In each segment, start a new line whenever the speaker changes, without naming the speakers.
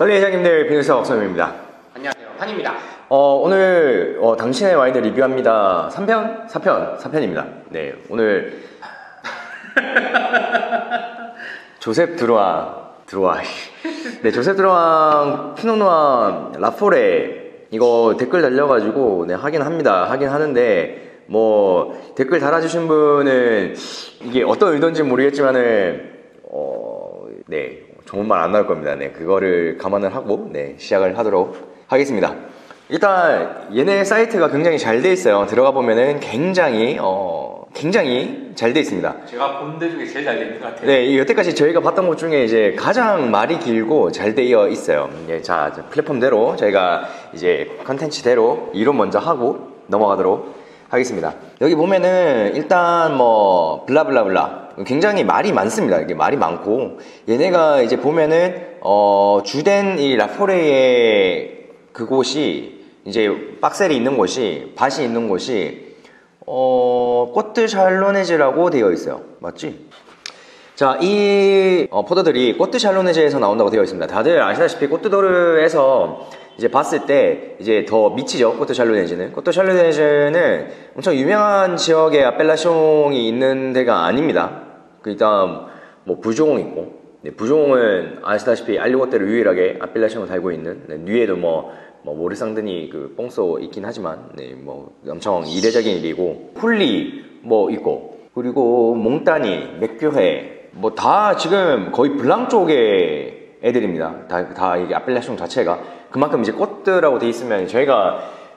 설리 회장님들, 비누사 박선우입니다.
안녕하세요, 판입니다.
오늘 당신의 와인을 리뷰합니다. 3편? 4편입니다. 네, 오늘 조셉 드루앙. 네, 조셉 드루앙 피노누아 라포레 이거 댓글 달려가지고 네, 하긴 하는데 뭐 댓글 달아주신 분은 이게 어떤 의도인지 모르겠지만은 네, 좋은 말 안 나올 겁니다. 네, 그거를 감안을 하고 네, 시작을 하도록 하겠습니다. 일단 얘네 사이트가 굉장히 잘 돼 있어요. 들어가 보면은 굉장히 잘 돼 있습니다.
제가 본 데 중에 제일 잘 돼 있는 것 같아요.
네, 여태까지 저희가 봤던 것 중에 이제 가장 말이 길고 잘 되어 있어요. 자, 플랫폼대로 저희가 이제 컨텐츠대로 이론 먼저 하고 넘어가도록 하겠습니다. 여기 보면은 일단 뭐 블라블라블라 굉장히 말이 많습니다. 이게 말이 많고 얘네가 이제 보면은 주된 이 라포레의 그곳이 이제 박셀이 있는 곳이 밭이 있는 곳이 꼬트 샬로네즈라고 되어 있어요. 맞지? 자, 이 포도들이 꼬트 샬로네즈에서 나온다고 되어 있습니다. 다들 아시다시피 꼬트도르에서 이제 봤을 때 이제 더 미치죠. 꼬트 샬로네즈는. 꼬트 샬로네즈는 엄청 유명한 지역에 아펠라숑이 있는 데가 아닙니다. 일단 뭐 부종은 있고, 네, 부종은 아시다시피 알리고테를 유일하게 아펠라숑을 달고 있는, 네, 뉘에도 뭐 모르상드니 그 뽕소 있긴 하지만 네, 뭐 엄청 이례적인 일이고, 훌리 뭐 있고, 그리고 몽따니, 맥규헤 뭐 다 지금 거의 블랑 쪽의 애들입니다. 다 이게 아펠라숑 자체가 그만큼 이제 꽃드라고 돼 있으면 저희가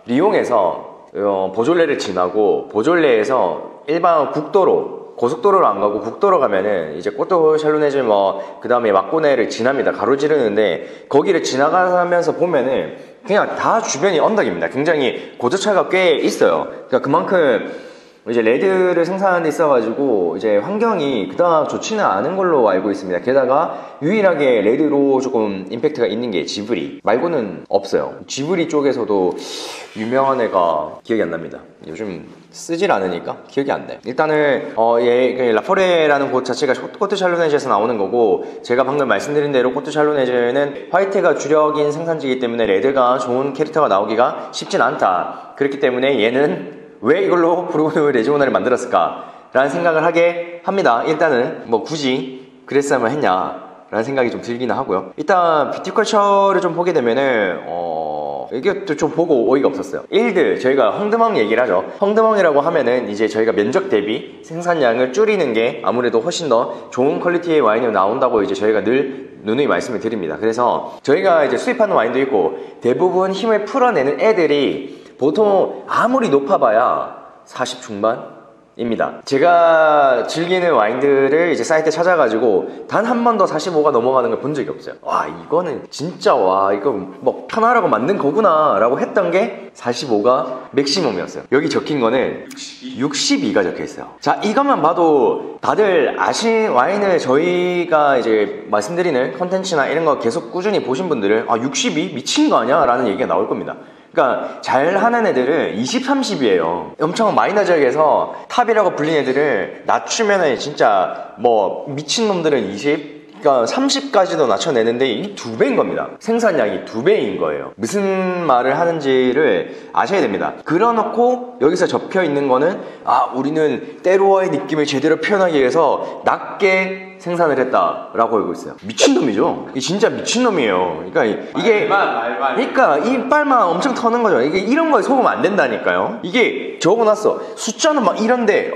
리옹에서 보졸레를 지나고 보졸레에서 일반 국도로 고속도로를 안 가고 국도로 가면은 이제 꼬트 샬로네즈 뭐 그 다음에 막고네를 지납니다. 가로지르는데 거기를 지나가면서 보면은 그냥 다 주변이 언덕입니다. 굉장히 고저차가 꽤 있어요. 그러니까 그만큼 이제 레드를 생산하는 데 있어가지고 이제 환경이 그다음 좋지는 않은 걸로 알고 있습니다. 게다가 유일하게 레드로 조금 임팩트가 있는 게 지브리 말고는 없어요. 지브리 쪽에서도 유명한 애가 기억이 안 납니다. 요즘 쓰질 않으니까 기억이 안 나요. 일단은 얘 라포레라는 곳 자체가 꼬트 샬로네즈에서 나오는 거고, 제가 방금 말씀드린 대로 꼬트 샬로네즈는 화이트가 주력인 생산지이기 때문에 레드가 좋은 캐릭터가 나오기가 쉽진 않다. 그렇기 때문에 얘는 왜 이걸로 부르고노 레지오나를 만들었을까 라는 생각을 하게 합니다. 일단은 뭐 굳이 그랬어야만 했냐 라는 생각이 좀 들기는 하고요. 일단 비티컬처를 좀 보게 되면은 이게 좀 보고 어이가 없었어요. 일드 저희가 헝드멍 얘기를 하죠. 헝드멍이라고 하면은 이제 저희가 면적 대비 생산량을 줄이는 게 아무래도 훨씬 더 좋은 퀄리티의 와인이 나온다고 이제 저희가 늘 누누이 말씀을 드립니다. 그래서 저희가 이제 수입하는 와인도 있고 대부분 힘을 풀어내는 애들이 보통 아무리 높아봐야 40 중반입니다. 제가 즐기는 와인들을 이제 사이트에 찾아가지고 단 한 번도 45가 넘어가는 걸 본 적이 없어요. 와, 이거는 진짜 이거 뭐 편하라고 만든 거구나 라고 했던 게 45가 맥시멈이었어요. 여기 적힌 거는 62가 적혀 있어요. 자, 이것만 봐도 다들 아신 와인을 저희가 이제 말씀드리는 컨텐츠나 이런 거 계속 꾸준히 보신 분들은 62? 미친 거 아니야? 라는 얘기가 나올 겁니다. 그러니까 잘하는 애들은 20, 30이에요. 엄청 마이너 지역에서 탑이라고 불린 애들을 낮추면은 진짜 뭐 미친놈들은 20, 그러니까 30까지도 낮춰내는데 이 2배인 겁니다. 생산량이 2배인 거예요. 무슨 말을 하는지를 아셔야 됩니다. 그려놓고 여기서 접혀 있는 거는 우리는 때로와의 느낌을 제대로 표현하기 위해서 낮게 생산을 했다라고 알고 있어요. 미친놈이죠. 이게 진짜 미친놈이에요. 그러니까 이게 그러니까 이빨만 엄청 터는 거죠. 이게 이런 거에 속으면 안 된다니까요. 이게 적어놨어. 숫자는 막 이런데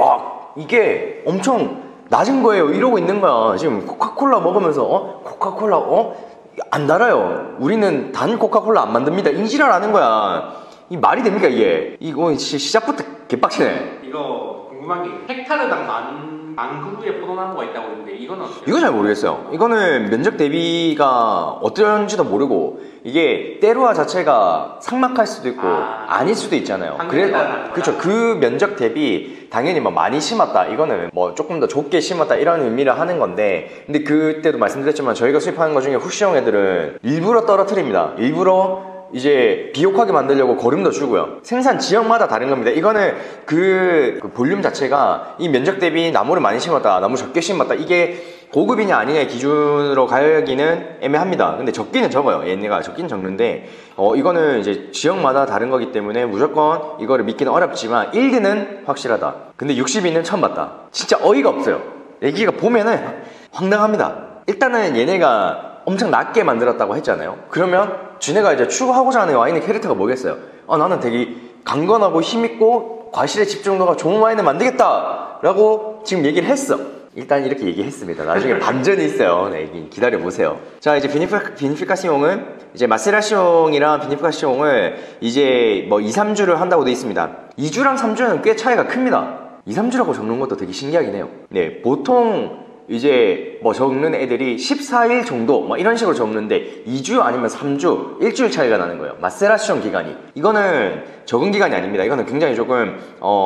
이게 엄청 낮은 거예요. 이러고 있는 거야. 지금 코카콜라 먹으면서 코카콜라 안 달아요. 우리는 단 코카콜라 안 만듭니다. 인지랄하는 거야. 이 말이 됩니까 이게? 이거 시작부터 개빡치네.
이거 궁금한 게 헥타르당 만 그루의 포도나무가 있다고 했는데 이거는 어때요?
이거 잘 모르겠어요. 이거는 면적 대비가 어떨지도 모르고 이게 때루아 자체가 삭막할 수도 있고 아닐 수도 있잖아요. 그렇죠. 그 면적 대비 당연히 뭐 많이 심었다, 이거는 뭐 조금 더 좁게 심었다 이런 의미를 하는 건데, 근데 그때도 말씀드렸지만 저희가 수입하는 것 중에 후시형 애들은 일부러 떨어뜨립니다. 일부러 이제 비옥하게 만들려고 거름도 주고요. 생산 지역마다 다른 겁니다. 이거는 그 볼륨 자체가 이 면적 대비 나무를 많이 심었다, 나무 적게 심었다, 이게 고급이냐 아니냐의 기준으로 가기는 애매합니다. 근데 적기는 적어요. 얘네가 적기는 적는데 이거는 이제 지역마다 다른 거기 때문에 무조건 이거를 믿기는 어렵지만 1드는 확실하다. 근데 62는 처음 봤다. 진짜 어이가 없어요. 얘기가 보면은 황당합니다. 일단은 얘네가 엄청 낮게 만들었다고 했잖아요. 그러면 쥐네가 이제 추구하고자 하는 와인의 캐릭터가 뭐겠어요? 나는 되게 강건하고 힘있고 과실의 집중도가 좋은 와인을 만들겠다 라고 지금 얘기를 했어. 일단 이렇게 얘기했습니다. 나중에 반전이 있어요. 네, 기다려보세요. 자, 이제 비니피카시옹은 이제 마세라시옹이랑 비니피카시옹을 이제 뭐 2, 3주를 한다고 되어 있습니다. 2주랑 3주는 꽤 차이가 큽니다. 2, 3주라고 적는 것도 되게 신기하긴 해요. 네, 보통 이제 뭐 적는 애들이 14일 정도 뭐 이런 식으로 적는데 2주 아니면 3주, 일주일 차이가 나는 거예요. 마세라시옹 기간이. 이거는 적은 기간이 아닙니다. 이거는 굉장히 조금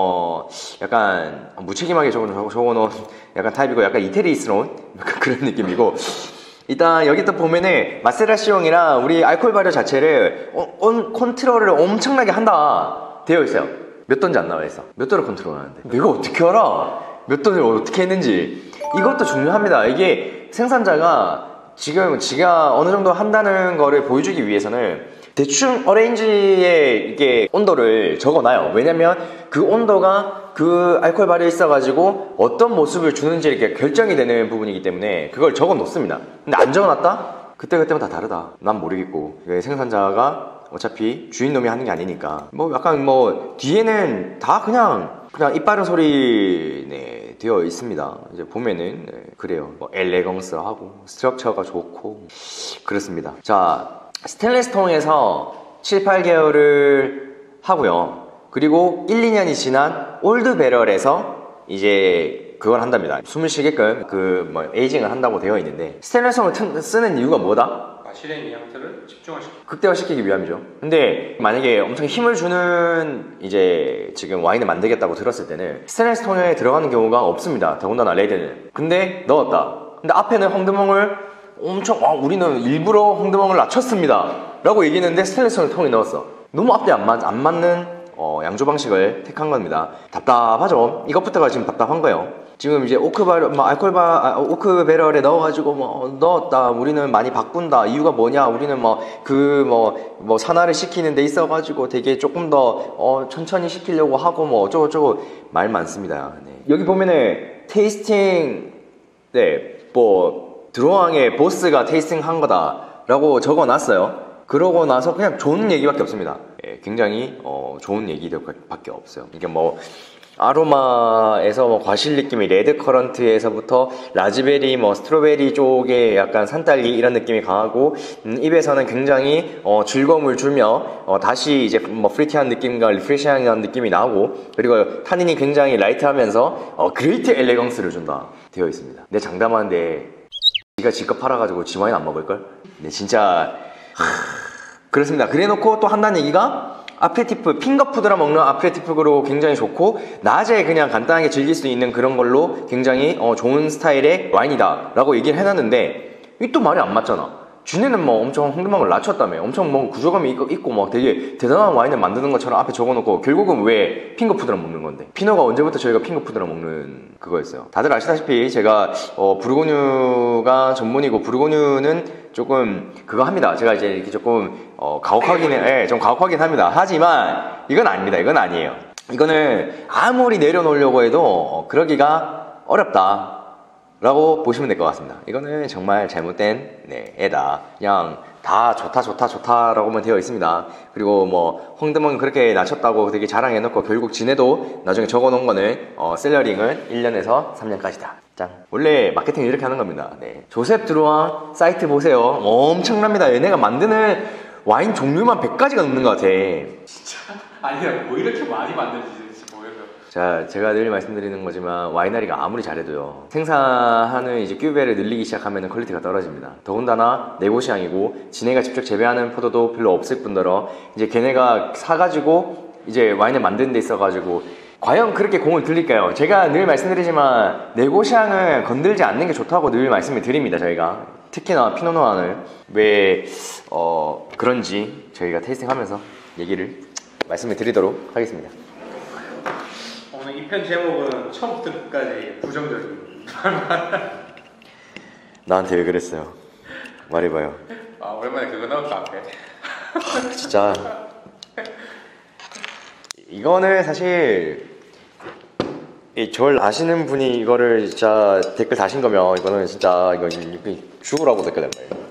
약간 무책임하게 적어놓은 약간 타입이고 약간 이태리스러운 그런 느낌이고, 일단 여기 또 보면은 마세라시옹이랑 우리 알코올 발효 자체를 컨트롤을 엄청나게 한다 되어 있어요. 몇 도인지 안 나와 있어. 몇 도를 컨트롤하는데 내가 어떻게 알아? 몇 도를 어떻게 했는지. 이것도 중요합니다. 이게 생산자가 지금 지가 어느 정도 한다는 거를 보여주기 위해서는 대충 어레인지에 이게 온도를 적어놔요. 왜냐면 그 온도가 그 알코올 발효에 있어가지고 어떤 모습을 주는지 이렇게 결정이 되는 부분이기 때문에 그걸 적어 놓습니다. 근데 안 적어놨다? 그때마다 다르다. 난 모르겠고, 생산자가 어차피 주인놈이 하는 게 아니니까 뭐 약간 뭐 뒤에는 다 그냥 입 바른 소리 네, 되어 있습니다. 이제 보면은 그래요. 뭐 엘레강스하고 스트럭처가 좋고 그렇습니다. 자, 스테인리스 통에서 7, 8개월을 하고요. 그리고 1, 2년이 지난 올드 배럴에서 이제 그걸 한답니다. 숨을 쉬게끔 에이징을 한다고 되어 있는데, 스테인리스 통을 쓰는 이유가 뭐다?
실행 이양태를 집중화시키고
극대화시키기 위함이죠. 근데 만약에 엄청 힘을 주는 이제 지금 와인을 만들겠다고 들었을 때는 스테인리스 통에 들어가는 경우가 없습니다. 더군다나 레드는. 근데 넣었다. 근데 앞에는 황드멍을 엄청 우리는 일부러 황드멍을 낮췄습니다 라고 얘기했는데 스테인리스 통에 넣었어. 너무 앞에 안 맞는 양조 방식을 택한 겁니다. 답답하죠. 이것부터가 지금 답답한 거예요. 지금 이제 오크 배럴에 넣어가지고 넣었다. 우리는 많이 바꾼다. 이유가 뭐냐? 우리는 산화를 시키는 데 있어가지고 되게 조금 더 천천히 시키려고 하고 어쩌고저쩌고 말 많습니다. 네. 여기 보면은 테이스팅, 드로왕의 보스가 테이스팅 한 거다라고 적어놨어요. 그러고 나서 그냥 좋은 얘기밖에 없습니다. 굉장히 좋은 얘기들밖에 없어요. 이게 아로마에서 과실 느낌이 레드 커런트에서부터 라즈베리, 스트로베리 쪽에 약간 산딸기 이런 느낌이 강하고, 입에서는 굉장히 즐거움을 주며 다시 이제 프리티한 느낌과 리프레시한 느낌이 나오고, 그리고 타닌이 굉장히 라이트하면서 그레이트 엘레강스를 준다 되어 있습니다. 내 장담하는데 지가 지껏 팔아가지고 지 와인 안 먹을걸? 네, 진짜 그렇습니다. 그래놓고 또 한다는 얘기가 아페티프, 핑거푸드라 먹는 아페티프로 굉장히 좋고 낮에 그냥 간단하게 즐길 수 있는 그런 걸로 굉장히 좋은 스타일의 와인이다 라고 얘기를 해놨는데, 이게 또 말이 안 맞잖아. 쥐네는 엄청 황금망을 낮췄다며. 엄청 구조감이 있고 되게 대단한 와인을 만드는 것처럼 앞에 적어놓고 결국은 왜 핑거푸드랑 먹는 건데? 피노가 언제부터 저희가 핑거푸드랑 먹는 그거였어요. 다들 아시다시피 제가 부르고뉴가 전문이고, 부르고뉴는 조금 그거 합니다. 제가 이제 이렇게 조금 좀 가혹하긴 합니다. 하지만 이건 아닙니다. 이건 아니에요. 이거는 아무리 내려놓으려고 해도 그러기가 어렵다 라고 보시면 될 것 같습니다. 이거는 정말 잘못된 애다. 그냥 다 좋다 라고만 되어 있습니다. 그리고 황드멍 그렇게 낮췄다고 되게 자랑해놓고 결국 지네도 나중에 적어놓은 거는 셀러링은 1년에서 3년까지다. 짠. 원래 마케팅을 이렇게 하는 겁니다. 네. 조셉 드루앙 사이트 보세요. 엄청납니다. 얘네가 만드는 와인 종류만 100가지가 넘는 것 같아.
진짜? 아니야, 뭐 이렇게 많이 만들지 보여서.
자, 제가 늘 말씀드리는 거지만 와이너리가 아무리 잘해도요, 생산하는 이제 큐베를 늘리기 시작하면 퀄리티가 떨어집니다. 더군다나 네고시앙이고 지네가 직접 재배하는 포도도 별로 없을 뿐더러 이제 걔네가 사가지고 이제 와인을 만드는 데 있어가지고 과연 그렇게 공을 들릴까요? 제가 늘 말씀드리지만 네고시앙을 건들지 않는 게 좋다고 늘 말씀을 드립니다. 저희가 특히나 피노누아를 왜 그런지 저희가 테이스팅하면서 얘기를 말씀을 드리도록 하겠습니다.
오늘 이 편 제목은 처음부터 끝까지 부정적인
나한테 왜 그랬어요? 말해봐요.
아 오랜만에 그거 나올까 앞에.
진짜 이거는 사실 절 아시는 분이 이거를 진짜 댓글 다신 거면 이거는 진짜 이거 죽으라고 댓글 낸 거예요.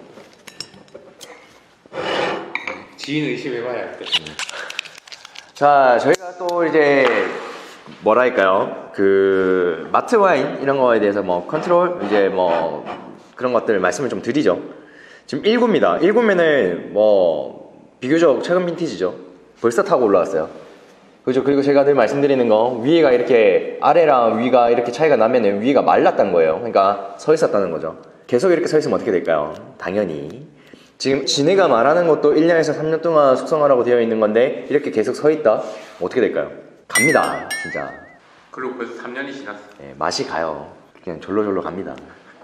지인 의심해봐야 할 때.
자, 저희가 또 이제 뭐랄까요, 그 마트 와인 이런 거에 대해서 뭐 컨트롤 이제 뭐 그런 것들 말씀을 좀 드리죠. 지금 1구입니다. 1구면은 뭐 비교적 최근 빈티지죠. 벌써 타고 올라왔어요. 그죠? 그리고 제가 늘 말씀드리는 거, 위에가 이렇게 아래랑 위가 이렇게 차이가 나면은 위가 말랐다는 거예요. 그러니까 서 있었다는 거죠. 계속 이렇게 서 있으면 어떻게 될까요? 당연히 지금 지네가 말하는 것도 1년에서 3년 동안 숙성하라고 되어 있는 건데 이렇게 계속 서 있다? 어떻게 될까요? 갑니다, 진짜.
그리고 벌써 3년이 지났어.
네, 맛이 가요. 그냥 졸로졸로 갑니다.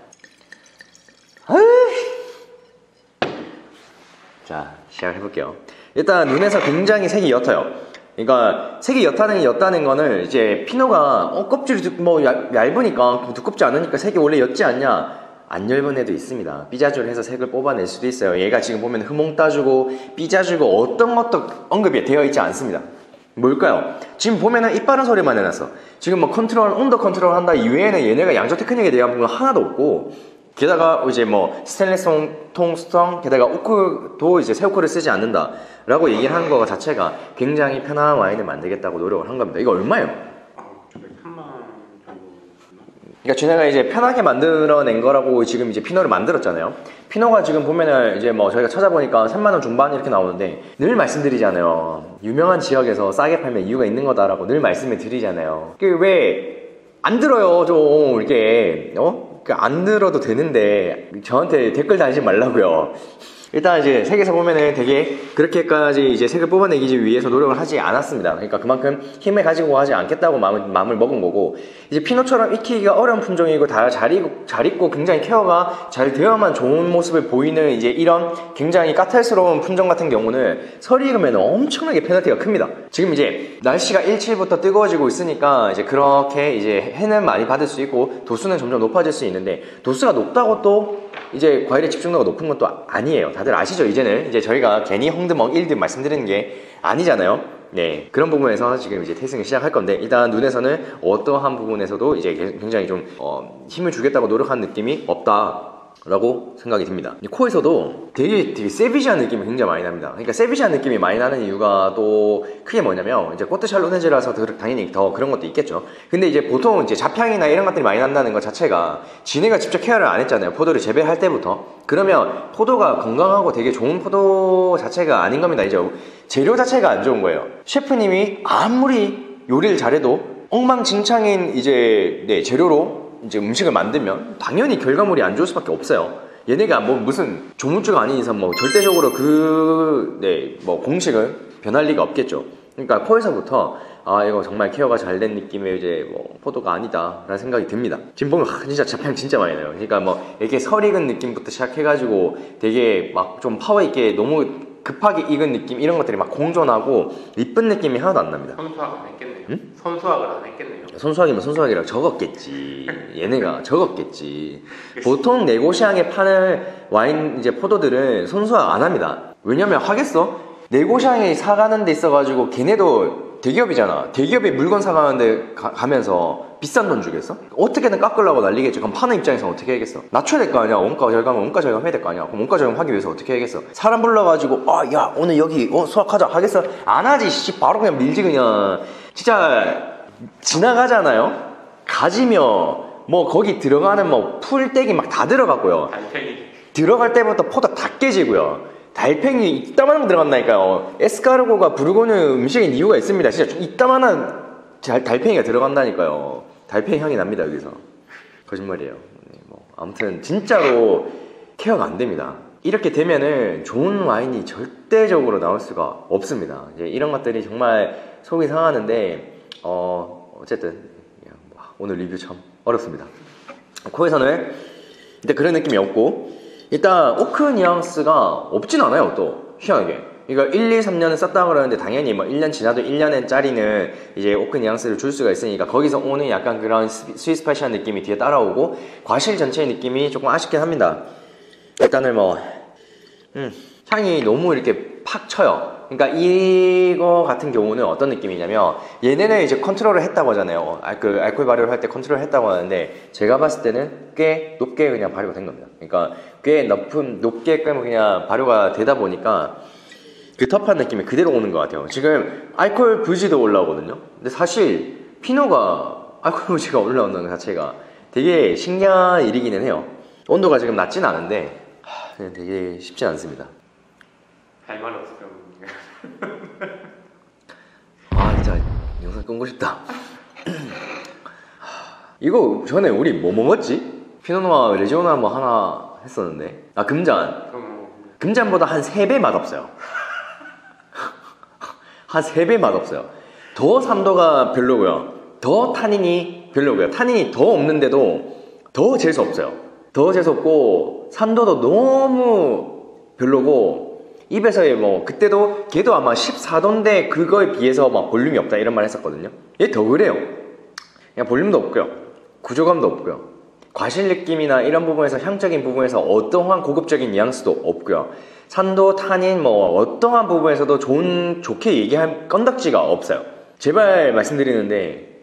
자, 시작을 해볼게요. 일단 눈에서 굉장히 색이 옅어요. 그러니까 색이 옅다는 거는 이제 피노가 껍질이 뭐 얇으니까 두껍지 않으니까 색이 원래 옅지 않냐? 안 얇은 애도 있습니다. 삐자주를 해서 색을 뽑아낼 수도 있어요. 얘가 지금 보면 흐몽 따주고 삐자주고 어떤 것도 언급이 되어 있지 않습니다. 뭘까요? 지금 보면은 이빠른 소리만 해놨어. 지금 뭐 컨트롤, 온도 컨트롤 한다 이외에는 얘네가 양조 테크닉에 대한 부분은 하나도 없고, 게다가 이제 뭐 스테인리스 통수성, 게다가 오크도 이제 새 오크를 쓰지 않는다 라고 얘기를 하는 거 자체가 굉장히 편안한 와인을 만들겠다고 노력을 한 겁니다. 이거 얼마예요?
3만 정도.
그러니까 쥐네가 이제 편하게 만들어낸 거라고 지금 이제 피노를 만들었잖아요. 피노가 지금 보면은 이제 뭐 저희가 찾아보니까 3만원 중반 이렇게 나오는데, 늘 말씀드리잖아요. 유명한 지역에서 싸게 팔면 이유가 있는 거다라고 늘 말씀을 드리잖아요. 그 왜 안 들어요, 좀 이렇게 안 들어도 되는데 저한테 댓글 다니지 말라고요. 일단 이제 색에서 보면은 되게 그렇게까지 이제 색을 뽑아내기 위해서 노력을 하지 않았습니다. 그러니까 그만큼 힘을 가지고 하지 않겠다고 마음을 먹은 거고, 이제 피노처럼 익히기가 어려운 품종이고 다 잘 익고 굉장히 케어가 잘 되어야만 좋은 모습을 보이는 이제 이런 굉장히 까탈스러운 품종 같은 경우는 설이 익으면 엄청나게 페널티가 큽니다. 지금 이제 날씨가 일치부터 뜨거워지고 있으니까 이제 그렇게 이제 해는 많이 받을 수 있고 도수는 점점 높아질 수 있는데, 도수가 높다고 또 이제 과일의 집중도가 높은 것도 아니에요. 다들 아시죠? 이제는 이제 저희가 괜히 홍드먹 1등 말씀드리는 게 아니잖아요. 네, 그런 부분에서 지금 이제 테이스팅을 시작할 건데, 일단 눈에서는 어떠한 부분에서도 이제 굉장히 좀 힘을 주겠다고 노력한 느낌이 없다 라고 생각이 듭니다. 코에서도 되게 세비시한 느낌이 굉장히 많이 납니다. 그러니까 세비시한 느낌이 많이 나는 이유가 또 크게 뭐냐면, 이제 꼬트 샬로네즈라서 당연히 더 그런 것도 있겠죠. 근데 이제 보통 이제 잡향이나 이런 것들이 많이 난다는 것 자체가 지네가 직접 케어를 안 했잖아요. 포도를 재배할 때부터. 그러면 포도가 건강하고 되게 좋은 포도 자체가 아닌 겁니다. 이제 재료 자체가 안 좋은 거예요. 셰프님이 아무리 요리를 잘해도 엉망진창인 이제 재료로 이제 음식을 만들면 당연히 결과물이 안 좋을 수밖에 없어요. 얘네가 뭐 무슨 조물주가 아닌 이상 뭐 절대적으로 뭐 공식은 변할 리가 없겠죠. 그러니까 코에서부터 이거 정말 케어가 잘 된 느낌의 이제 뭐 포도가 아니다 라는 생각이 듭니다. 지금 보면 진짜 잡향 진짜 많이 나요. 그러니까 뭐 이렇게 설익은 느낌부터 시작해가지고 되게 막 좀 파워 있게 너무 급하게 익은 느낌, 이런 것들이 막 공존하고 이쁜 느낌이 하나도 안 납니다.
선수학을 안 했겠네요.
응?
선수학을 안 했겠네요.
선수학이면 선수학이라고 적었겠지. 얘네가 적었겠지. 보통 네고시앙에 파는 와인 이제 포도들은 선수학 안 합니다. 왜냐면 하겠어? 네고시앙에 사가는 데 있어가지고 걔네도 대기업이잖아. 대기업이 물건 사가는데 가면서 비싼 돈 주겠어? 어떻게든 깎으려고 난리겠지. 그럼 파는 입장에서 어떻게 해야겠어? 낮춰야 될 거 아니야. 원가 절감 해야 될 거 아니야. 그럼 원가 절감하기 위해서 어떻게 해야겠어? 사람 불러가지고 야 오늘 여기 수학하자 하겠어? 안 하지. 씨, 바로 그냥 밀지 그냥. 진짜 지나가잖아요. 가지며 뭐 거기 들어가는 뭐 풀떼기 막 다 들어가고요.
달팽이.
들어갈 때부터 포도 다 깨지고요. 달팽이 이따만한 거 들어간다니까요. 에스카르고가 부르고뉴 음식인 이유가 있습니다. 진짜 이따만한 달팽이가 들어간다니까요. 달팽이 향이 납니다 여기서. 거짓말이에요. 네, 뭐 아무튼 진짜로 케어가 안 됩니다. 이렇게 되면은 좋은 와인이 절대적으로 나올 수가 없습니다. 이제 이런 것들이 정말 속이 상하는데 어쨌든 오늘 리뷰 참 어렵습니다. 코에서는 일단 그런 느낌이 없고, 일단 오크 뉘앙스가 없진 않아요. 또 희한하게 이거 1, 2, 3년은 썼다 그러는데 당연히 뭐 1년 지나도 1년짜리는 이제 오크 뉘앙스를 줄 수가 있으니까 거기서 오는 약간 그런 스위스파시한 느낌이 뒤에 따라오고 과실 전체의 느낌이 조금 아쉽긴 합니다. 일단은 뭐 향이 너무 이렇게 팍 쳐요. 그러니까 이거 같은 경우는 어떤 느낌이냐면 얘네는 이제 컨트롤을 했다고 하잖아요. 그 알코올 발효를 할 때 컨트롤을 했다고 하는데 제가 봤을 때는 꽤 높게 그냥 발효가 된 겁니다. 그러니까 꽤 높게 그냥 발효가 되다 보니까 그 터프한 느낌이 그대로 오는 것 같아요. 지금 알코올 부지도 올라오거든요. 근데 사실 피노가 알코올 부지가 올라온다는 것 자체가 되게 신기한 일이기는 해요. 온도가 지금 낮진 않은데 그냥 되게 쉽지 않습니다.
할 말 없어요.
아 진짜 영상 끊고 싶다. 이거 전에 우리 뭐 먹었지? 피노누아 레지오나 뭐 하나 했었는데 아 금잔. 금잔보다 한 3배 맛없어요. 한 3배 맛없어요. 더 산도가 별로고요. 더 타닌이 별로고요. 타닌이 더 없는데도 더 재수 없어요. 더 재수 없고 산도도 너무 별로고 입에서의 뭐 그때도 걔도 아마 14도인데 그거에 비해서 막 볼륨이 없다 이런 말 했었거든요. 얘 더 그래요. 그냥 볼륨도 없고요. 구조감도 없고요. 과실 느낌이나 이런 부분에서 향적인 부분에서 어떠한 고급적인 뉘앙스도 없고요. 산도, 타닌 뭐 어떠한 부분에서도 좋게 얘기할 건덕지가 없어요. 제발 말씀드리는데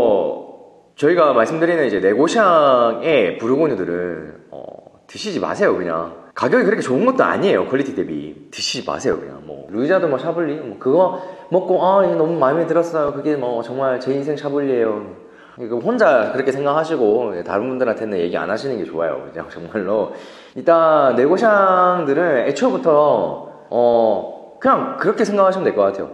뭐 저희가 말씀드리는 이제 네고샹의 부르고뉴들은 드시지 마세요. 그냥 가격이 그렇게 좋은 것도 아니에요. 퀄리티 대비 드시지 마세요. 그냥 뭐 루이자도 뭐 샤블리 뭐 그거 먹고 아 이거 너무 마음에 들었어요. 그게 뭐 정말 제 인생 샤블리예요. 이거 혼자 그렇게 생각하시고 다른 분들한테는 얘기 안 하시는 게 좋아요. 그냥 정말로 일단 네고샹들은 애초부터 그냥 그렇게 생각하시면 될 것 같아요.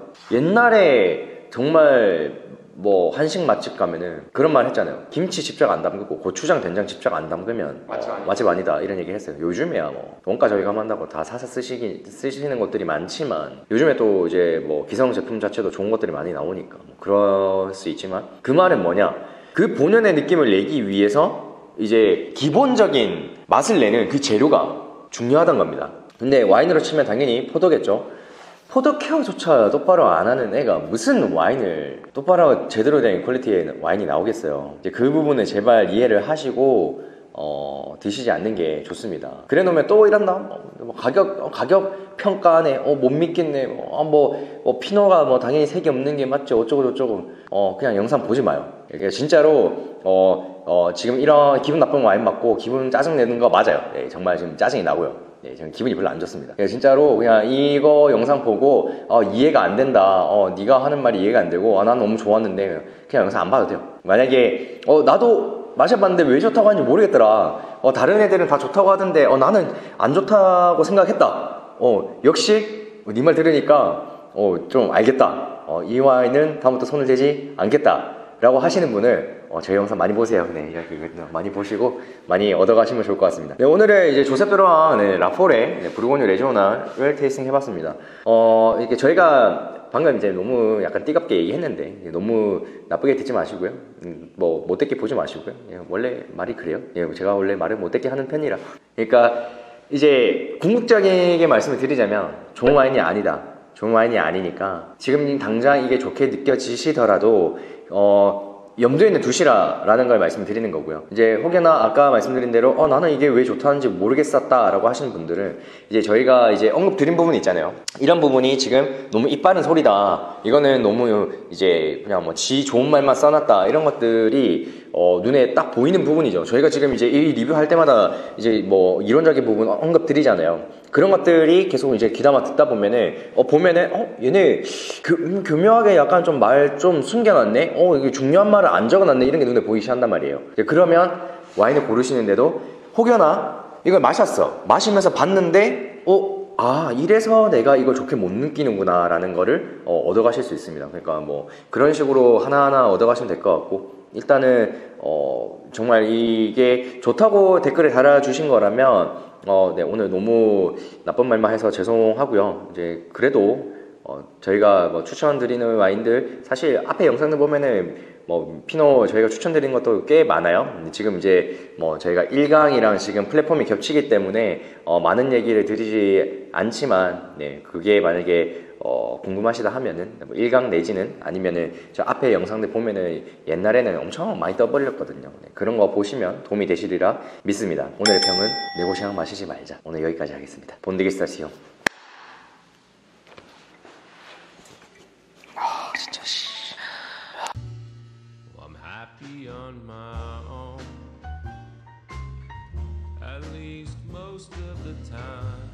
옛날에 정말 뭐 한식 맛집 가면은 그런 말 했잖아요. 김치 집작 안 담그고 고추장 된장 집작 안 담그면 맛집 아니다 이런 얘기 했어요. 요즘에야 뭐 원가 저렴한다고 다 사서 쓰시는 것들이 많지만 요즘에 또 이제 뭐 기성 제품 자체도 좋은 것들이 많이 나오니까 뭐 그럴 수 있지만 그 말은 뭐냐, 그 본연의 느낌을 내기 위해서 이제 기본적인 맛을 내는 그 재료가 중요하단 겁니다. 근데 와인으로 치면 당연히 포도겠죠. 포도 케어조차 똑바로 안 하는 애가 무슨 와인을 똑바로 제대로 된 퀄리티의 와인이 나오겠어요. 이제 그 부분은 제발 이해를 하시고 드시지 않는 게 좋습니다. 그래 놓으면 또 이런다. 뭐 가격 평가하네. 못 믿겠네. 뭐 피노가 뭐 당연히 색이 없는 게 맞죠. 어쩌고 저쩌고. 그냥 영상 보지 마요. 그러니까 진짜로 지금 이런 기분 나쁜 와인 맞고 기분 짜증 내는 거 맞아요. 네, 정말 지금 짜증이 나고요. 네, 저는 기분이 별로 안 좋습니다. 진짜로 그냥 이거 영상 보고 이해가 안 된다. 네가 하는 말이 이해가 안 되고 난 너무 좋았는데 그냥 영상 안 봐도 돼요. 만약에 나도 마셔봤는데 왜 좋다고 하는지 모르겠더라. 다른 애들은 다 좋다고 하던데 나는 안 좋다고 생각했다. 역시 네 말 들으니까 좀 알겠다. 이 와인은 다음부터 손을 대지 않겠다 라고 하시는 분을 저희 영상 많이 보세요. 네, 많이 보시고 많이 얻어가시면 좋을 것 같습니다. 네, 오늘은 이제 조셉 라포레 부르고뉴 레지오나를 테이스팅 해봤습니다. 이렇게 저희가 방금 이제 너무 약간 띠갑게 얘기했는데 너무 나쁘게 듣지 마시고요. 뭐 못되게 보지 마시고요. 원래 말이 그래요. 제가 원래 말을 못되게 하는 편이라. 그러니까 이제 궁극적이게 말씀을 드리자면 좋은 와인이 아니다. 좋은 와인이 아니니까 지금 당장 이게 좋게 느껴지시더라도 염두에 두시라라는 걸 말씀드리는 거고요. 이제 혹여나 아까 말씀드린 대로 나는 이게 왜 좋다는지 모르겠었다 라고 하시는 분들은 이제 저희가 이제 언급 드린 부분이 있잖아요. 이런 부분이 지금 너무 입 바른 소리다, 이거는 너무 이제 그냥 뭐 지 좋은 말만 써놨다, 이런 것들이 눈에 딱 보이는 부분이죠. 저희가 지금 이제 이 리뷰할 때마다 이제 뭐 이론적인 부분 언급 드리잖아요. 그런 것들이 계속 이제 귀담아 듣다 보면은 얘네 교묘하게 약간 좀 말 좀 숨겨놨네. 이게 중요한 말을 안 적어놨네. 이런 게 눈에 보이시 한단 말이에요. 그러면 와인을 고르시는데도 혹여나 이걸 마시면서 봤는데 이래서 내가 이걸 좋게 못 느끼는구나 라는 거를 얻어가실 수 있습니다. 그러니까 뭐 그런 식으로 하나하나 얻어가시면 될 것 같고, 일단은 정말 이게 좋다고 댓글을 달아주신 거라면 네, 오늘 너무 나쁜 말만 해서 죄송하고요. 이제 그래도 저희가 뭐 추천드리는 와인들 사실 앞에 영상들 보면은 뭐 피노 저희가 추천드리는 것도 꽤 많아요. 지금 이제 뭐 저희가 1강이랑 지금 플랫폼이 겹치기 때문에 많은 얘기를 드리지 않지만 네, 그게 만약에 궁금하시다 하면은 뭐 1강 내지는 아니면은 저 앞에 영상들 보면은 옛날에는 엄청 많이 떠벌렸거든요. 네, 그런 거 보시면 도움이 되시리라 믿습니다. 오늘의 평은 네고시앙 마시지 말자. 오늘 여기까지 하겠습니다. 본데기스타시오. 진짜 씨.
I'm happy on my own, at least most of the time.